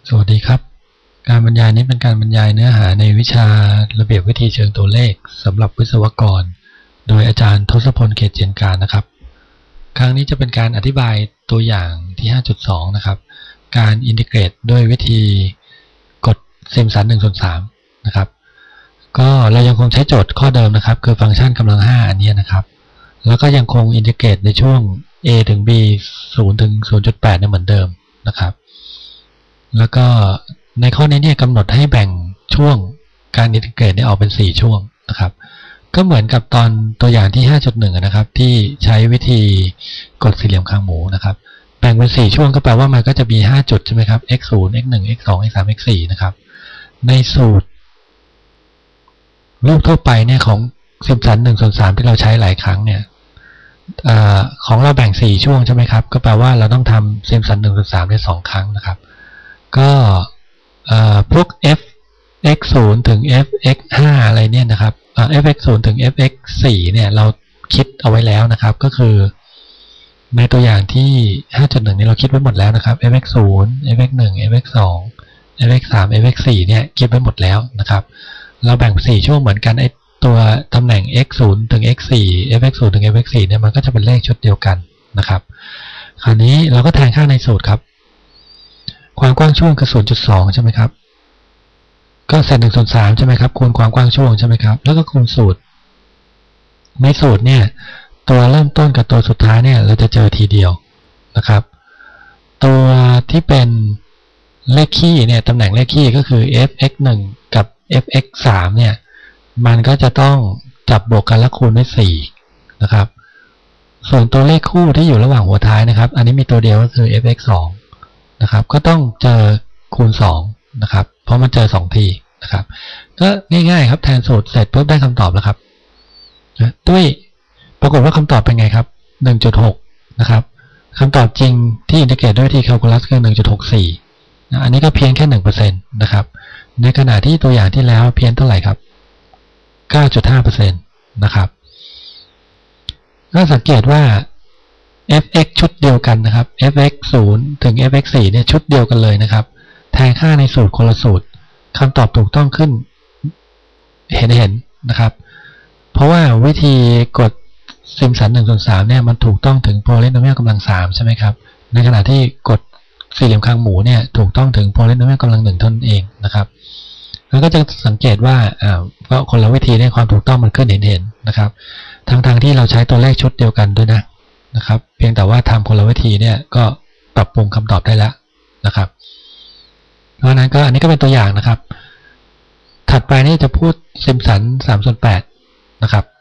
สวัสดีครับการบรรยายนี้เป็นการบรรยายเนื้อหาในวิชาระเบียบวิธีเชิงตัวเลขสำหรับวิศวกรโดยอาจารย์ทศพล เขตเจียนการนะครับครั้งนี้จะเป็นการอธิบายตัวอย่างที่ 5.2 นะครับการอินทิเกรตด้วยวิธีกฎซิมสัน 1/3 นะครับก็เรายังคงใช้โจทย์ข้อเดิมนะครับคือฟังก์ชันกำลัง 5 อันนี้นะครับแล้วก็ยังคงอินทิเกรตในช่วง a ถึง b 0 ถึง 0.8 เนี่ยเหมือนเดิมนะครับแล้วก็ในข้อนี้เนี่ยกำหนดให้แบ่งช่วงการอินทิเกรตออกเป็น4ช่วงนะครับก็เหมือนกับตอนตัวอย่างที่ 5.1 นะครับที่ใช้วิธีกดสี่เหลี่ยมคางหมูนะครับแบ่งเป็น4ช่วงก็แปลว่ามันก็จะมี5จุดใช่ไหมครับ x 0 x 1 x 2 x 3 x 4นะครับในสูตรรูปทั่วไปเนี่ยของซิมสัน 1/3 ที่เราใช้หลายครั้งเนี่ยของเราแบ่ง4ช่วงใช่ไหมครับก็แปลว่าเราต้องทำซิมสัน 1/3 ได้2ครั้งนะครับก็พวก f x 0 ถึง f x 5 อะไรเนี่ยนะครับf x 0 ถึง f x 4 เนี่ยเราคิดเอาไว้แล้วนะครับก็คือในตัวอย่างที่ 5.1 นี้เราคิดไว้หมดแล้วนะครับ f x 0 f x 1 f x 2 f x 3 f x 4 เนี่ยคิดไว้หมดแล้วนะครับเราแบ่ง4ช่วงเหมือนกันไอตัวตำแหน่ง x 0 ถึง x 4 f x 0 ถึง f x 4 เนี่ยมันก็จะเป็นเลขชุดเดียวกันนะครับคราวนี้เราก็แทนค่าในสูตรครับความกว้างช่วงคือ 0.2 ใช่ไหมครับก็เศษ 1/3 ใช่ไหมครับคูณความกว้างช่วงใช่ไหมครับแล้วก็คูณสูตรในสูตรเนี่ยตัวเริ่มต้นกับตัวสุดท้ายเนี่ยเราจะเจอทีเดียวนะครับตัวที่เป็นเลขคี่เนี่ยตำแหน่งเลขคี่ก็คือ f(x) 1 กับ f(x) 3 เนี่ยมันก็จะต้องจับบวกกันแล้วคูณด้วย4นะครับส่วนตัวเลขคู่ที่อยู่ระหว่างหัวท้ายนะครับอันนี้มีตัวเดียวก็คือ f(x) 2นะครับก็ต้องเจอคูณ2นะครับเพราะมันเจอ2ทีนะครับก็ง่ายๆครับแทนสูตรเสร็จปุ๊บได้คำตอบแล้วครับด้วยปรากฏว่าคำตอบเป็นไงครับ 1.6 นะครับคำตอบจริงที่อินทิเกรตด้วยวิธีแคลคูลัสคือ 1.64 อันนี้ก็เพียงแค่ 1% นะครับในขณะที่ตัวอย่างที่แล้วเพียงเท่าไหร่ครับ 9.5% นะครับก็สังเกตว่า fx ชุดเดียวกันนะครับ fx 0 ถึง fx 4 เนี่ยชุดเดียวกันเลยนะครับแทนค่าในสูตรคนละสูตรคำตอบถูกต้องขึ้นเห็นนะครับเพราะว่าวิธีกดซิมสัน 1/3 เนี่ยมันถูกต้องถึงโพลิโนเมียลกำลัง3ใช่ไหมครับในขณะที่กดสี่เหลี่ยมคางหมูเนี่ยถูกต้องถึงโพลิโนเมียลกำลัง1เท่านั้นเองนะครับแล้วก็จะสังเกตว่าก็คนละวิธีเนี่ยความถูกต้องมันขึ้นเห็นนะครับทั้งที่เราใช้ตัวเลขชุดเดียวกันด้วยนะครับเพียงแต่ว่าทำคนละวิธีเนี่ยก็ปรับปรุงคำตอบได้แล้วนะครับเพราะนั้นก็อันนี้ก็เป็นตัวอย่างนะครับถัดไปนี่จะพูดซิมสัน 3/8 นะครับ